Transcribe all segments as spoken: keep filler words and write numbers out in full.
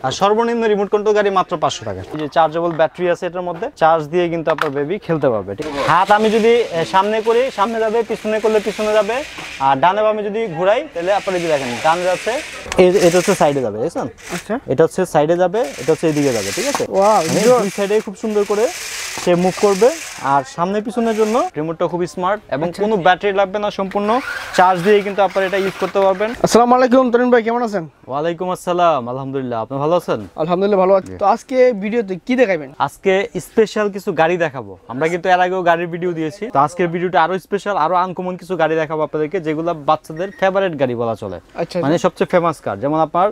আর সর্বনিম্ন remote control গাড়ি মাত্র পাঁচশো টাকা। এই যে চার্জেবল ব্যাটারি আছে এটার মধ্যে, চার্জ দিয়ে কিন্তু আপনার বেবি খেলতে পারবে। ঠিক আছে, হাত আমি যদি সামনে করি সামনে যাবে, পিছনে করলে পিছনে যাবে, আর ডানে বামে যদি ঘুরাই তাহলে আপনারা যদি দেখেন ডানে যাচ্ছে, এটা হচ্ছে সাইডে যাবে, দেখছেন? আচ্ছা, এটা হচ্ছে সাইডে যাবে, এটা হচ্ছে এদিকে যাবে। ঠিক আছে, ওয়াও, দুই সাইডে খুব সুন্দর করে সে মুভ করবে। আর সামনে পিছনের জন্য রিমোটটা খুব স্মার্ট এবং কোনো ব্যাটারি লাগবে না, সম্পূর্ণ চার্জ দিয়ে কিন্তু আপনারা এটা ইউজ করতে পারবেন। আসসালামু আলাইকুম তরুণ ভাই, কেমন আছেন? ওয়ালাইকুম আসসালাম, আলহামদুলিল্লাহ, আপনি ভালো আছেন? আলহামদুলিল্লাহ ভালো আছি। তো আজকে ভিডিওতে কি দেখাবেন? আজকে স্পেশাল কিছু গাড়ি দেখাবো। আমরা কিন্তু এর আগেও গাড়ির ভিডিও দিয়েছি, তো আজকের ভিডিওটা আরো স্পেশাল, আরো আনকমন কিছু গাড়ি দেখাবো আপনাদেরকে, যেগুলো বাচ্চাদের ফেভারিট গাড়ি বলা চলে। আচ্ছা, মানে সবচেয়ে ফেমাস কার। যেমন আপনার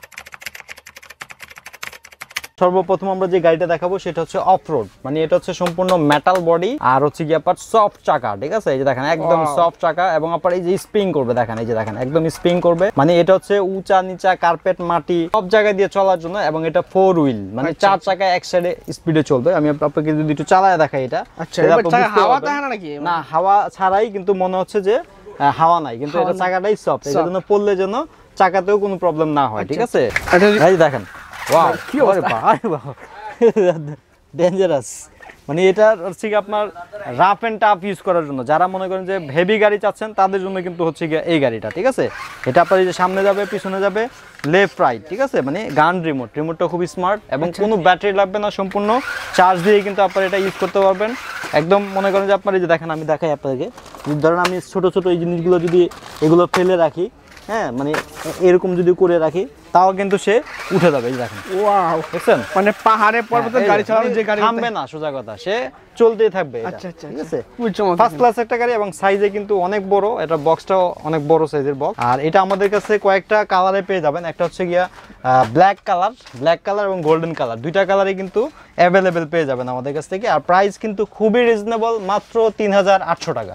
সর্বপ্রথম আমরা যে গাড়িটা দেখাবো সেটা হচ্ছে অফ রোড, মানে এটা হচ্ছে সম্পূর্ণ মেটাল বডি আর হচ্ছে কি আপনার সফট চাকা। ঠিক আছে, এই যে দেখেন একদম সফট চাকা, এবং আপনার এই যে স্প্রিং করবে, দেখেন এই যে দেখেন একদম স্প্রিং করবে। মানে এটা হচ্ছে উঁচা নিচা কার্পেট মাটি সব জায়গায় দিয়ে চলার জন্য, এবং এটা ফোর হুইল, মানে চার চাকা এক সাইডে স্পিডে চলবে। আমি আপনাকে যদি একটু চালায় দেখাই এটা, হাওয়া থাকে না নাকি? না, হাওয়া ছাড়াই কিন্তু মনে হচ্ছে যে হাওয়া নাই, কিন্তু এটা চাকাটাই সফট, এর জন্য পড়লে যেন চাকাতেও কোনো প্রবলেম না হয়। ঠিক আছে, এই দেখেন ওয়াও, কি অবস্থা, আরে বাবা ডেঞ্জারাস। মানে এটা হচ্ছে কি আপনার রাফ এন্ড টাফ ইউজ করার জন্য, যারা মনে করেন যে হেভি গাড়ি চাচ্ছেন তাদের জন্য কিন্তু হচ্ছে কি এই গাড়িটা। ঠিক আছে, এটা আপনার এই যে সামনে যাবে, পিছনে যাবে, লেফট রাইট। ঠিক আছে, মানে গান রিমোট, রিমোটটা খুব স্মার্ট এবং কোনো ব্যাটারি লাগবে না, সম্পূর্ণ চার্জ দিয়ে কিন্তু আপনারা এটা ইউজ করতে পারবেন। একদম মনে করেন যে আপনার এই যে দেখেন, আমি দেখাই আপনাদেরকে, ধরেন আমি ছোট ছোট এই জিনিসগুলো যদি এগুলো ফেলে রাখি, হ্যাঁ মানে এরকম যদি করে রাখি, তাও কিন্তু সে উঠে যাবে। এই দেখেন, ওয়াও, দেখছেন? মানে পাহাড়ে পর্বতে গাড়ি চালানো, যে গাড়ি থামবে না, সোজা কথা, সে চলতেই থাকবে। আচ্ছা আচ্ছা, ঠিক আছে, ফার্স্ট ক্লাস একটা গাড়ি, এবং সাইজে কিন্তু অনেক বড়, এটা বক্সটাও অনেক বড় সাইজের বক্স। আর এটা আমাদের কাছে কয়েকটা কালারে পেয়ে যাবেন, একটা হচ্ছে গিয়া ব্ল্যাক কালার, ব্ল্যাক কালার এবং গোল্ডেন কালার, দুইটা কালারই কিন্তু অ্যাভেলেবেল পেয়ে যাবেন আমাদের কাছ থেকে। আর প্রাইস কিন্তু খুবই রিজনেবল, মাত্র তিন হাজার আটশো টাকা।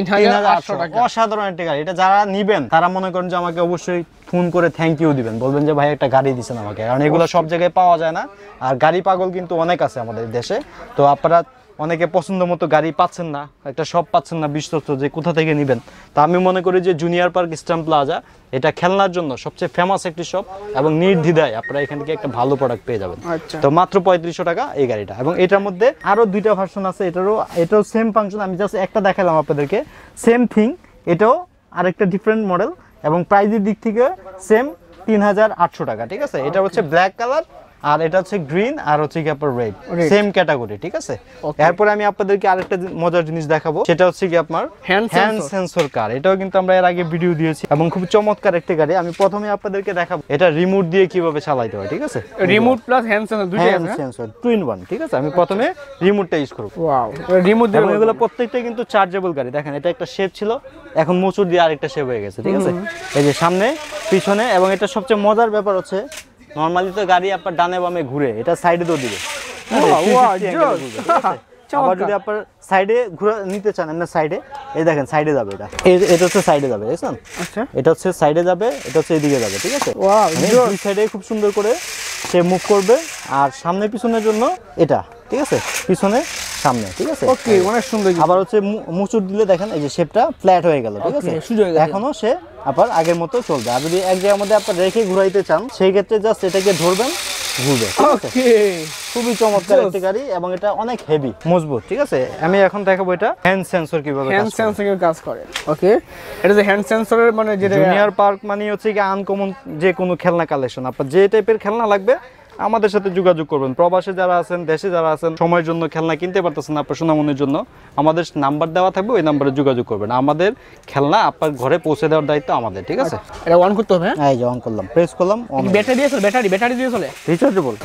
অসাধারণ একটা গাড়ি। এটা যারা নিবেন তারা মনে করেন যে আমাকে অবশ্যই ফোন করে থ্যাংক ইউ দিবেন, বলবেন যে ভাই একটা গাড়ি দিচ্ছেন আমাকে, কারণ এগুলো সব জায়গায় পাওয়া যায় না। আর গাড়ি পাগল কিন্তু অনেক আছে আমাদের দেশে, তো আপনারা অনেকে পছন্দ মতো গাড়ি পাচ্ছেন না, একটা শপ পাচ্ছেন না বিশ্বস্ত, যে কোথা থেকে নেবেন। তো আমি মনে করি যে জুনিয়র পার্ক ইস্টার্ন প্লাজা এটা খেলনার জন্য সবচেয়ে ফেমাস একটি শপ, এবং নির্দ্বিধায় আপনারা এখান থেকে একটা ভালো প্রোডাক্ট পেয়ে যাবেন। তো মাত্র পঁয়ত্রিশশো টাকা এই গাড়িটা। এবং এটার মধ্যে আরো দুইটা ভার্সন আছে, এটারও এটাও সেম ফাংশন, আমি জাস্ট একটা দেখালাম আপনাদেরকে, সেম থিং, এটাও আরেকটা ডিফারেন্ট মডেল, এবং প্রাইসের দিক থেকে সেম তিন হাজার আটশো টাকা। ঠিক আছে, এটা হচ্ছে ব্ল্যাক কালার, আর এটা হচ্ছে গ্রিন, আর হচ্ছে কি আপনার রেড, সেম ক্যাটাগরি। ঠিক আছে, এরপরে আমি আপনাদেরকে আরেকটা মজার জিনিস দেখাবো, সেটা হচ্ছে কি আপনার হ্যান্ড সেন্সর কার। এটাও কিন্তু আমরা এর আগে ভিডিও দিয়েছি, এবং খুব চমৎকার একটা গাড়ি। আমি প্রথমে আপনাদেরকে দেখাবো এটা রিমোট দিয়ে কিভাবে চালাতে হয়। ঠিক আছে, রিমোট প্লাস হ্যান্ড সেন্সর, দুইটা hand sensor two in one. ঠিক আছে, আমি প্রথমে রিমোটটা ইউজ করব। ওয়াও, রিমোট দিয়ে, এগুলো প্রত্যেকটা কিন্তু চার্জেবল গাড়ি। দেখেন, এটা একটা শেপ ছিল, এখন মোচড় দিয়ে আরেকটা শেপ হয়ে গেছে। ঠিক আছে, এই যে সামনে পিছনে, এবং এটা সবচেয়ে মজার ব্যাপার হচ্ছে নরমালি তো গাড়ি আপনার ডানে বামে ঘুরে, এটা সাইডে তো দিবে। আবার যদি আপনার সাইডে ঘুরে নিতে চান, না সাইডে, এই দেখেন সাইডে যাবে, এটা এটা হচ্ছে সাইডে যাবে, দেখছেন? আচ্ছা, এটা হচ্ছে সাইডে যাবে, এটা হচ্ছে এদিকে যাবে। ঠিক আছে, দুই সাইডে খুব সুন্দর করে সে মুভ করবে। আর সামনে পিছনের জন্য এটা, ঠিক আছে, পিছনে সামনে। ঠিক আছে, ওকে, অনেক সুন্দর। আবার হচ্ছে মুচুর দিলে দেখেন এই যে শেপটা ফ্ল্যাট হয়ে গেল। ঠিক আছে, এখনো সে আবার আগের মতো চলবে। আর যদি এক জায়গার মধ্যে আপনার রেখে ঘুরাইতে চান, সেই ক্ষেত্রে জাস্ট এটাকে ধরবেন, ঘুরবে। খুবই চমৎকার একটা গাড়ি, এবং এটা অনেক হেভি, মজবুত। ঠিক আছে, আমি এখন দেখাবো এটা হ্যান্ড সেন্সর কিভাবে হ্যান্ড সেন্সর এর কাজ করে। ওকে, এটা যে হ্যান্ড সেন্সরের মানে যেটা জুনিয়র পার্ক মানে হচ্ছে কি আনকমন যে কোনো খেলনা কালেকশন, আপনার যে টাইপের খেলনা লাগবে আমাদের সাথে যোগাযোগ করবেন। প্রবাসে যারা আছেন, দেশে যারা আছেন, সময়ের জন্য খেলনা কিনতে পারতেছেন আপনার সোনামনির জন্য, আমাদের নাম্বার দেওয়া থাকবে, ওই নাম্বারে যোগাযোগ করবেন। আমাদের খেলনা আপনার ঘরে পৌঁছে দেওয়ার দায়িত্ব আমাদের। ঠিক আছে, এটা অন করতে হবে। হ্যাঁ, এই যে অন করলাম, প্রেস করলাম, ব্যাটারি দিয়ে চলে, ব্যাটারি ব্যাটারি দিয়ে চলে, রিচার্জেবল।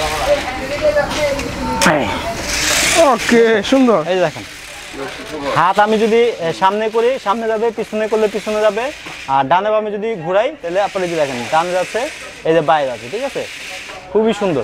ওকে, সুন্দর। এই দেখেন, হাত আমি যদি সামনে করি সামনে যাবে, পিছনে করলে পিছনে যাবে, আর ডানে বামে যদি ঘুরাই তাহলে আপনারা যে দেখেন ডানে যাচ্ছে, এই যে বাইরে আছে। ঠিক আছে, খুবই সুন্দর।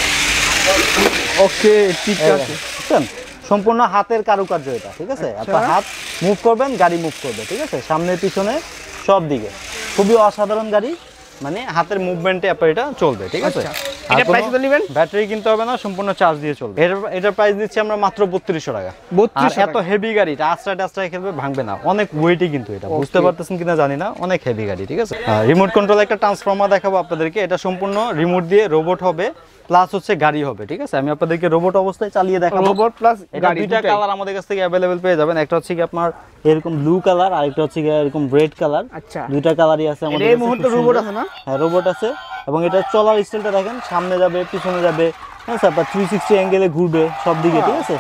ওকে, ঠিক আছে, বুঝছেন? সম্পূর্ণ হাতের কারুকার্য এটা। ঠিক আছে, আপনার হাত মুভ করবেন, গাড়ি মুভ করবে। ঠিক আছে, সামনে পিছনে সব দিকে, খুবই অসাধারণ গাড়ি, মানে হাতের মুভমেন্টে আপনার এটা চলবে। ঠিক আছে, এটা প্রাইস কত নেবেন? ব্যাটারি কিনতে হবে না, সম্পূর্ণ চার্জ দিয়ে চলবে। এটা এটা প্রাইস দিচ্ছি আমরা মাত্র বত্রিশশো টাকা। বত্রিশশো এত হেভি গাড়ি, এটা আস্তে আস্তে খেলবে, ভাঙবে না, অনেক ওয়েটই কিন্তু এটা, বুঝতে পারতেছেন কিনা জানি না, অনেক হেভি গাড়ি, ঠিক আছে। রিমোট কন্ট্রোল একটা ট্রান্সফরমার দেখাবো আপনাদেরকে, এটা সম্পূর্ণ রিমোট দিয়ে রোবট হবে প্লাস হচ্ছে গাড়ি হবে, ঠিক আছে। আমি আপনাদেরকে রোবট অবস্থায় চালিয়ে দেখাবো। রোবট প্লাস গাড়ি, দুইটা কালার আমাদের কাছ থেকে अवेलेबल পেয়ে যাবেন। একটা হচ্ছে কি আপনার এরকম ব্লু কালার, আর একটা হচ্ছে কি এরকম রেড কালার। আচ্ছা, দুইটা কালারই আছে আমাদের কাছে। এই মুহূর্তে রোবট আছে না? হ্যাঁ, রোবট আছে, এবং এটা চলার স্টাইলটা দেখেন, সামনে যাবে, পিছনে যাবে, হ্যাঁ স্যার, বা থ্রি সিক্সটি অ্যাঙ্গেলে ঘুরবে সব দিকে, ঠিক আছে।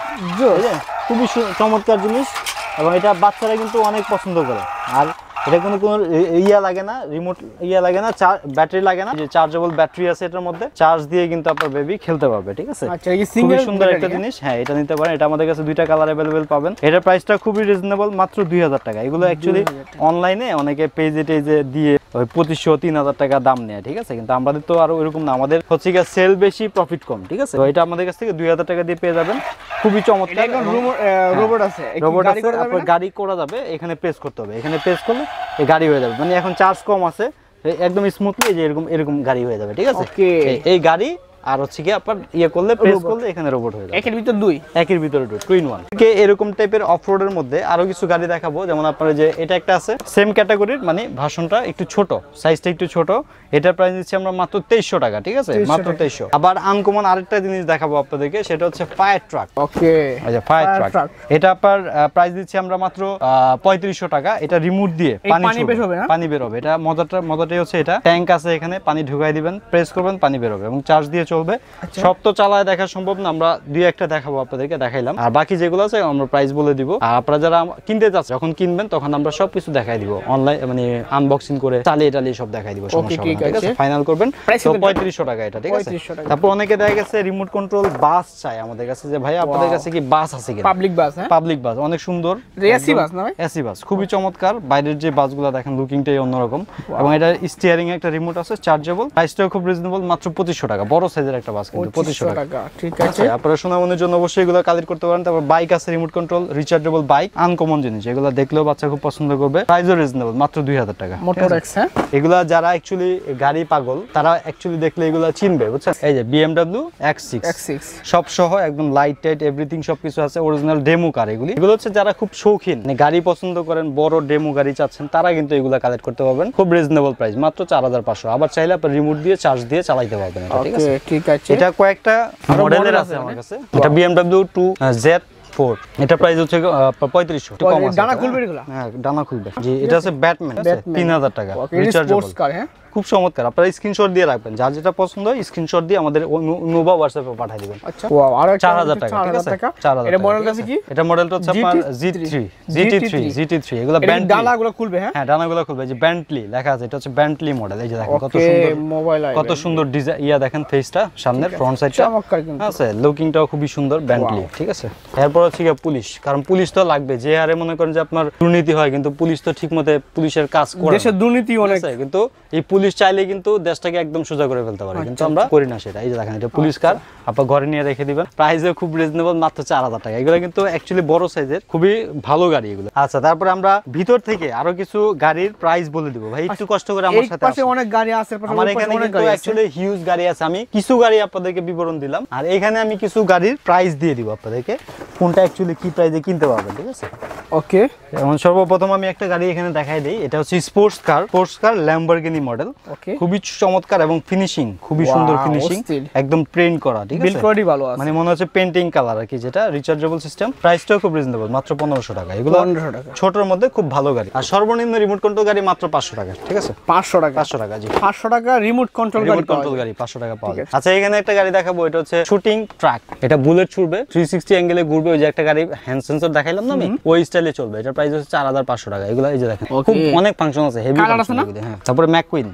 খুবই চমৎকার জিনিস, এবং এটা বাচ্চারা কিন্তু অনেক পছন্দ করে। আর এটা কোনো কোনো ইয়া লাগে না, রিমোট ইয়া লাগে না, ব্যাটারি লাগে না, যে চার্জেবল ব্যাটারি আছে এটার মধ্যে, চার্জ দিয়ে কিন্তু আপনার বেবি খেলতে পারবে, ঠিক আছে। আচ্ছা, এই সিঙ্গেল সুন্দর একটা জিনিস, হ্যাঁ এটা নিতে পারেন। এটা আমাদের কাছে দুইটা কালার अवेलेबल পাবেন। এটার প্রাইসটা খুবই রিজনেবল, মাত্র দুই হাজার টাকা। এগুলো অ্যাকচুয়ালি অনলাইনে অনেকে পেজে টেজে দিয়ে ওই পঁচিশশো তিন হাজার টাকা দাম নেয়, ঠিক আছে, কিন্তু আমাদের তো আরো এরকম না, আমাদের হচ্ছে গিয়ে সেল বেশি প্রফিট কম, ঠিক আছে। তো এটা আমাদের কাছ থেকে দুই হাজার টাকা দিয়ে পেয়ে যাবেন, খুবই চমৎকার। রোবট আছে, রোবট আছে, আপনার গাড়ি করা যাবে, এখানে প্রেস করতে হবে, এখানে প্রেস করলে এই গাড়ি হয়ে যাবে, মানে এখন চার্জ কম আছে, একদম স্মুথলি যে এরকম এরকম গাড়ি হয়ে যাবে, ঠিক আছে। এই গাড়ি আর হচ্ছে কি আপনার ইয়ে করলে প্রেস করলে এখানে রোবট হয়ে যাবে। একের ভিতর দুই, একের ভিতরে দুই, টু ইন ওয়ান। কে এরকম টাইপের অফরোডের মধ্যে আরো কিছু গাড়ি দেখাবো, যেমন আপনার যে এটা একটা আছে সেম ক্যাটাগরির, মানে ভার্সনটা একটু ছোট, সাইজটা একটু ছোট। এটার প্রাইস দিচ্ছি আমরা মাত্র তেইশশো টাকা, ঠিক আছে, মাত্র তেইশশো। আবার আনকমন আরেকটা জিনিস দেখাবো আপনাদেরকে, সেটা হচ্ছে ফায়ার ট্রাক। ওকে, আচ্ছা, ফায়ার ট্রাক, এটা আপনার প্রাইস দিচ্ছি আমরা মাত্র পঁয়ত্রিশশো টাকা। এটা রিমোট দিয়ে পানি বের হবে, পানি বের হবে। এটা মজাটা মজাটাই হচ্ছে এটা ট্যাঙ্ক আছে, এখানে পানি ঢুকাই দিবেন, প্রেস করবেন, পানি বের হবে, এবং চার্জ দিয়ে চলবে। সব তো চালায় দেখা সম্ভব না, আমরা দুই একটা দেখাবো আপনাদেরকে, দেখাইলাম। আর বাকি যেগুলো আছে আমরা প্রাইস বলে দিব। আর আপনারা যারা কিনতে চাচ্ছেন, যখন কিনবেন তখন আমরা সবকিছু দেখাই দিব, অনলাইন মানে আনবক্সিং করে চালিয়ে টালিয়ে সব দেখাই দিব, সমস্যা নেই, ঠিক আছে। ফাইনাল করবেন তো পঁয়ত্রিশশো টাকা এটা, ঠিক আছে। তারপর অনেকে দেখা গেছে রিমোট কন্ট্রোল বাস চাই আমাদের কাছে, যে ভাই আপনাদের কাছে কি বাস আছে কিনা, পাবলিক বাস। হ্যাঁ, পাবলিক বাস অনেক সুন্দর, এসি বাস না ভাই, এসি বাস খুবই চমৎকার। বাইরের যে বাসগুলো দেখেন লুকিংটাই অন্যরকম, এবং এটা স্টিয়ারিং একটা রিমোট আছে, চার্জেবল, প্রাইসটাও খুব রিজনেবল, মাত্র পঁচিশশো টাকা। বড় সাইজের একটা বাস কিন্তু পঁচিশশো টাকা, ঠিক আছে। আপনারা সুনামনের জন্য অবশ্যই এগুলো কালেক্ট করতে পারেন। তারপর বাইক আছে, remote control rechargeable bike, uncommon জিনিস, এগুলো দেখলেও বাচ্চা খুব পছন্দ করবে। প্রাইসও রিজনেবল, মাত্র দুই হাজার টাকা। মোটরএক্স, হ্যাঁ, এগুলা যারা অ্যাকচুয়ালি গাড়ি পাগল তারা অ্যাকচুয়ালি দেখলে এগুলো চিনবে, বুঝছেন। এই যে বিএমডব্লিউ এক্স সিক্স সব সহ একদম লাইট টাইট এভরিথিং সবকিছু আছে, অরিজিনাল ডেমো কার এগুলি। এগুলো হচ্ছে যারা খুব শৌখিন, মানে গাড়ি পছন্দ করেন, বড় ডেমো গাড়ি চাচ্ছেন, তারা কিন্তু এগুলো কালেক্ট করতে পারবেন, খুব রিজনেবল প্রাইস, মাত্র চার হাজার পাঁচশো। আবার চাইলে আপনি রিমোট দিয়ে চার্জ দিয়ে চালাতে পারবেন, ঠিক আছে, ঠিক আছে। এটা কয়েকটা মডেলের আছে আমার কাছে। এটা বিএমডব্লিউ টু জেড ফোর, এটা প্রাইস হচ্ছে পঁয়ত্রিশশো, একটু কম আছে। ডানা খুলবে এগুলা? হ্যাঁ, ডানা খুলবে, জি। এটা আছে ব্যাটম্যান, তিন হাজার টাকা, রিচার্জেবল কার, হ্যাঁ, খুব চমৎকার। আপনারা স্ক্রিনশট দিয়ে রাখবেন, যার যেটা পছন্দ হয় স্ক্রিনশট দিয়ে আমাদের মোবাইল হোয়াটসঅ্যাপে পাঠিয়ে দিবেন। আচ্ছা, ওয়াও, আর চার হাজার টাকা, ঠিক আছে, চার হাজার। এটা মডেলটা আছে কি? এটা মডেলটা হচ্ছে আপনার G three, G T three, G T three. এগুলো ব্যান্ডলি, ডানাগুলো খুলবে, হ্যাঁ, হ্যাঁ, ডানাগুলো খুলবে, যে ব্যান্টলি লেখা আছে, এটা হচ্ছে ব্যান্টলি মডেল। এই যে দেখেন কত সুন্দর মোবাইল, কত সুন্দর ডিজাইন, ইয়া দেখেন ফেসটা, সামনের ফ্রন্ট সাইডটা চমৎকার কিন্তু আছে, লুকিংটাও খুবই সুন্দর, ব্যান্টলি, ঠিক আছে। এরপর হচ্ছে কি পুলিশ, কারণ পুলিশ তো লাগবে, যে আরে মনে করেন যে আপনার দুর্নীতি হয়, কিন্তু পুলিশ তো ঠিকমতো পুলিশের কাজ করে, দেশের দুর্নীতি অনেক আছে, কিন্তু এই পুলিশ চাইলে কিন্তু দেশটাকে একদম সোজা করে ফেলতে পারে, কিন্তু আমরা করি না সেটা। এই যে দেখেন এটা পুলিশ কার, আপনার ঘরে নিয়ে রেখে দিবেন, প্রাইসও খুব রিজনেবল, মাত্র চার হাজার টাকা। এগুলো কিন্তু অ্যাকচুয়ালি বড় সাইজের, খুবই ভালো গাড়ি এগুলো। আচ্ছা, তারপরে আমরা ভিতর থেকে আরো কিছু গাড়ির প্রাইস বলে দিব, ভাই একটু কষ্ট করে আমার সাথে আসুন। অনেক গাড়ি আছে, আমার এখানে কিন্তু অ্যাকচুয়ালি হিউজ গাড়ি আছে, আমি কিছু গাড়ি আপনাদেরকে বিবরণ দিলাম, আর এখানে আমি কিছু গাড়ির প্রাইস দিয়ে দিব আপনাদেরকে, কোনটা অ্যাকচুয়ালি কি প্রাইসে কিনতে পারবেন, ঠিক আছে। ওকে, এখন সর্বপ্রথম আমি একটা গাড়ি এখানে দেখাই দেই, এটা হচ্ছে sports car, sports car Lamborghini model, খুবই চমৎকার, এবং ফিনিশিং খুবই সুন্দর, ফিনিশিং একদম প্রিন্ট করা, ঠিক আছে, বিল্ড কোয়ালিটি ভালো আছে, মানে মনে হচ্ছে পেইন্টিং কালার আর কি, যেটা রিচার্জেবল সিস্টেম। প্রাইসটাও খুব রিজনেবল, মাত্র পনেরোশো টাকা। এগুলো পনেরোশো টাকা, ছোটর মধ্যে খুব ভালো গাড়ি। আর সর্বনিম্ন রিমোট কন্ট্রোল গাড়ি মাত্র পাঁচশো টাকা, ঠিক আছে, পাঁচশো টাকা, পাঁচশো টাকা, জি, পাঁচশো টাকা রিমোট কন্ট্রোল গাড়ি, কন্ট্রোল গাড়ি পাঁচশো টাকা পাওয়া যায়। আচ্ছা, এখানে একটা গাড়ি দেখাবো, এটা হচ্ছে শুটিং ট্রাক, এটা বুলেট ছুটবে, থ্রি সিক্সটি অ্যাঙ্গেলে ঘুরবে, ওই যে একটা গাড়ি হ্যান্ড সেন্সর দেখাইলাম না আমি, ওই স্টাইলে চলবে। এটা প্রাইস হচ্ছে চার হাজার পাঁচশো টাকা। এগুলো এই যে দেখেন খুব অনেক ফাংশন আছে, হেভি ফাংশন আছে, হ্যাঁ। তারপরে ম্যাকুইন,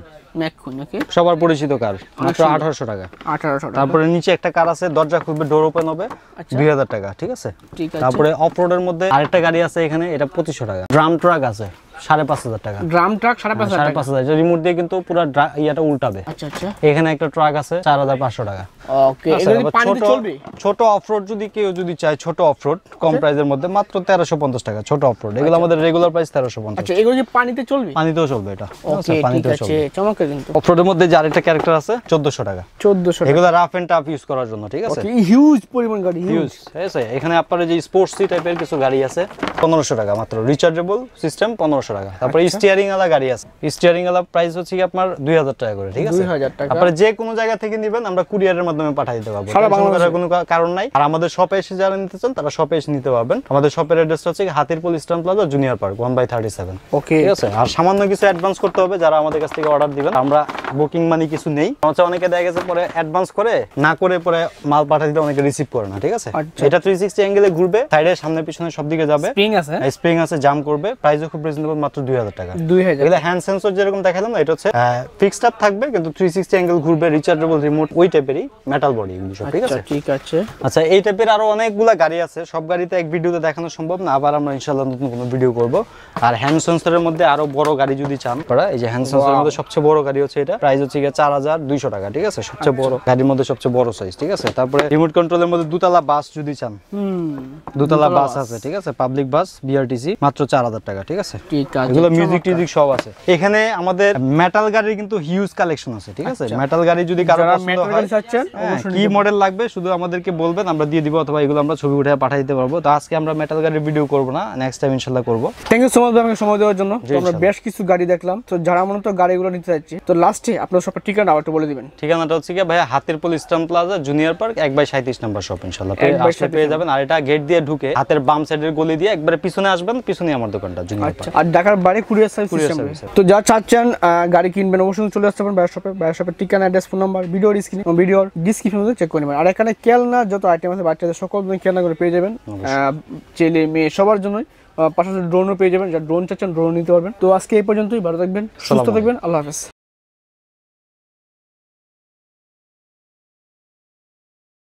সবার পরিচিত কার, মাত্র আঠারোশো টাকা, আঠারোশো টাকা। তারপরে নিচে একটা কার আছে, দরজা খুলবে, ডোর ওপেন হবে, দুই হাজার টাকা, ঠিক আছে। তারপরে অফরোডের মধ্যে আরেকটা গাড়ি আছে এখানে, এটা পঁচিশশো টাকা। ড্রাম ট্রাক আছে, সাড়ে পাঁচ হাজার টাকা। ড্রাম ট্রাক সাড়ে পাঁচ হাজার সাড়ে পাঁচ হাজার রিমোট দিয়ে কিন্তু পুরো ইয়াটা উল্টাবে। আচ্ছা আচ্ছা। এখানে একটা ট্রাক আছে চার হাজার পাঁচশো টাকা। ওকে, এগুলো কি পানিতে চলবে? ছোট অফরোড যদি কেউ যদি চায়, ছোট অফরোড কম প্রাইসের মধ্যে মাত্র তেরোশো পঞ্চাশ টাকা ছোট অফরোড। এগুলো আমাদের রেগুলার প্রাইস তেরোশো পঞ্চাশ। আচ্ছা, এগুলো কি পানিতে চলবে? পানিতেও চলবে এটা। ওকে, ঠিক আছে, চমৎকার। কিন্তু অফরোডের মধ্যে যে আরেকটা ক্যারেক্টার আছে চোদ্দশো টাকা। চোদ্দশো টাকা। এগুলো রাফ এন্ড টাফ ইউজ করার জন্য, ঠিক আছে? ওকে, হিউজ পরিমাণ গাড়ি, হিউজ। ঠিক আছে, এখানে আপনার যে স্পোর্টসি টাইপের কিছু গাড়ি আছে পনেরোশো টাকা মাত্র, রিচার্জেবল সিস্টেম পনেরোশো টাকা। তারপরে স্টিয়ারিং ওয়ালা গাড়ি আছে, স্টিয়ারিং ওয়ালা প্রাইস হচ্ছে কি আপনার দুই হাজার টাকা করে, ঠিক আছে? দুই হাজার টাকা। আপনারা যে কোনো জায়গা থেকে নেবেন আমরা কুরিয়ারের মাধ্যমে পাঠিয়ে দিতে পারবো, কোনো কারণ নাই। আর আমাদের শপে এসে যারা নিতে চান তারা শপে এসে নিতে পারবেন। আমাদের শপের অ্যাড্রেসটা হচ্ছে Hatirpool eastern plaza junior park one by thirty seven. Okay, ঠিক আছে। আর সামান্য কিছু অ্যাডভান্স করতে হবে যারা আমাদের কাছ থেকে অর্ডার দিবেন। আমরা বুকিং মানি কিছু নেই, হচ্ছে অনেকে দেখা গেছে পরে অ্যাডভান্স করে না করে পরে মাল পাঠিয়ে দিতে অনেকে রিসিভ করে না, ঠিক আছে? এটা থ্রি সিক্সটি অ্যাঙ্গেলে ঘুরবে, সাইডে সামনে পিছনে সব দিকে যাবে, স্প্রিং আছে, স্প্রিং আছে, জাম করবে, প্রাইসও খুব রিজনেবল মাত্র দুই হাজার টাকা। দুই হাজার। এগুলো হ্যান্ড সেন্সর যেরকম দেখালাম না, এটা হচ্ছে ফিক্সড আপ থাকবে কিন্তু থ্রি সিক্সটি অ্যাঙ্গেল ঘুরবে, রিচার্জেবল রিমোট, ওই টাইপেরই মেটাল বডি এগুলো সব, ঠিক আছে? ঠিক আছে। আচ্ছা, এই টাইপের আরো অনেকগুলা গাড়ি আছে, সব গাড়িতে এক ভিডিওতে দেখানো সম্ভব না, আবার আমরা ইনশাআল্লাহ নতুন কোনো ভিডিও করব। আর হ্যান্ড সেন্সরের মধ্যে আরো বড় গাড়ি যদি চান আপনারা, এই যে হ্যান্ড সেন্সরের মধ্যে সবচেয়ে বড় গাড়ি হচ্ছে এটা, প্রাইস হচ্ছে চার হাজার দুইশো টাকা, ঠিক আছে? সবচেয়ে বড় গাড়ির মধ্যে সবচেয়ে বড় সাইজ, ঠিক আছে? তারপরে রিমোট কন্ট্রোলের মধ্যে দুতলা বাস যদি চান, হুম, দুতলা বাস আছে, ঠিক আছে? পাবলিক বাস বিআরটিসি মাত্র চার হাজার টাকা, ঠিক আছে? ঠিক আছে, এগুলো মিউজিক টিউজিক সব আছে এখানে। আমাদের মেটাল গাড়ির কিন্তু হিউজ কালেকশন আছে, ঠিক আছে? মেটাল গাড়ি যদি কারো পছন্দ হয়, কি মডেল লাগবে শুধু আমাদেরকে বলবেন, আমরা দিয়ে দিব, অথবা এগুলো আমরা ছবি উঠে পাঠিয়ে দিতে পারবো। তো আজকে আমরা মেটাল গাড়ির ভিডিও করব না, নেক্সট টাইম ইনশাআল্লাহ করব। থ্যাংক ইউ সো মাচ আমাকে সময় দেওয়ার জন্য। আমরা বেশ কিছু গাড়ি দেখলাম, তো যারা মূলত গাড়িগুলো নিতে যাচ্ছে, তো লাস্টে আপনার সব ঠিকানা একটু বলে দিবেন। ঠিকানাটা হচ্ছে কি ভাই, Hatirpool eastern plaza junior park এক বাই সাঁইত্রিশ নম্বর শপ, ইনশাআল্লাহ আসলে পেয়ে যাবেন। আর এটা গেট দিয়ে ঢুকে হাতের বাম সাইডের গলি দিয়ে একবারে পিছনে আসবেন, পিছনে আমার দোকানটা জুনিয়র পার্ক। আর ঢাকার বাইরে কুরিয়ার সার্ভিস সিস্টেম। তো যা চাচ্ছেন গাড়ি কিনবেন অবশ্যই চলে আসতে পারেন বায়ার শপে। বায়ার শপের ঠিকানা, অ্যাড্রেস, ফোন নাম্বার ভিডিওর স্ক্রিনে, ভিডিওর ডেসক্রিপশনে চেক করে নেবেন। আর এখানে খেলনা যত আইটেম আছে বাচ্চাদের সকল ধরনের খেলনাগুলো পেয়ে যাবেন, ছেলে মেয়ে সবার জন্যই। পাশাপাশি ড্রোনও পেয়ে যাবেন, যারা ড্রোন চাচ্ছেন ড্রোন নিতে পারবেন। তো আজকে এই পর্যন্তই, ভালো থাকবেন, সুস্থ থাকবেন, আল্লাহ হাফেজ।